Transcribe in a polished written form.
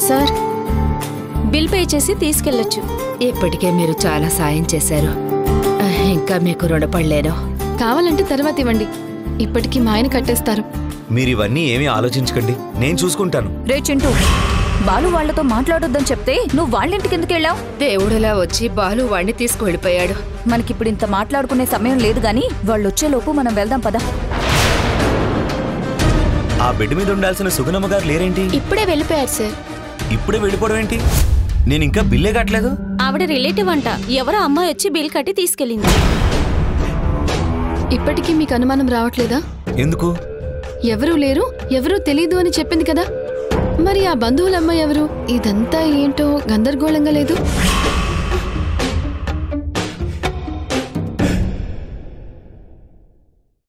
Sir bill pay చేసి తీసుకెళ్లొచ్చు. ఇప్పటికే మీరు చాలా సాయం చేశారు, ఇంకా మీకు రుణపడలేను. కావాలంటే తర్వాత ఇవ్వండి, ఇప్పటికీ మా ఆయన కట్టేస్తారు. మీరు ఇవన్నీ ఏమీ ఆలోచించకండి, నేను చూసుకుంటాను. రే చింటూ, బాలు వాళ్లతో మాట్లాడొద్దని చెప్తే నువ్వు వాళ్ళింటికి ఎందుకు వెళ్ళావు? దేవుడిలా వచ్చి బాలు వాణ్ణి తీసుకువెళ్ళిపోయాడు. మనకిప్పుడు ఇంత మాట్లాడుకునే సమయం లేదు గాని వాళ్ళు వచ్చేలోపు మనం వెళ్దాం పదా. ఆ బెడ్ మీద ఉండాల్సిన సుగుణమ్మ గారు లేరేంటి? ఇప్పుడే వెళ్ళిపోయారు సార్. ఇప్పుడే వెళ్ళిపోవడం ఏంటి? నేను ఇంకా బిల్లే కట్టలేదు. ఆవిడ రిలేటివ్ అంట, ఎవరో అమ్మాయి వచ్చి బిల్ కట్టి తీసుకెళ్ళింది. ఇప్పటికీ మీకు అనుమానం రావట్లేదా? ఎందుకు? ఎవరూ లేరు, ఎవరూ తెలీదు అని చెప్పింది కదా, మరి ఆ బంధువులమ్మాయి ఎవరు? ఇదంతా ఏంటో గందరగోళంగా లేదు?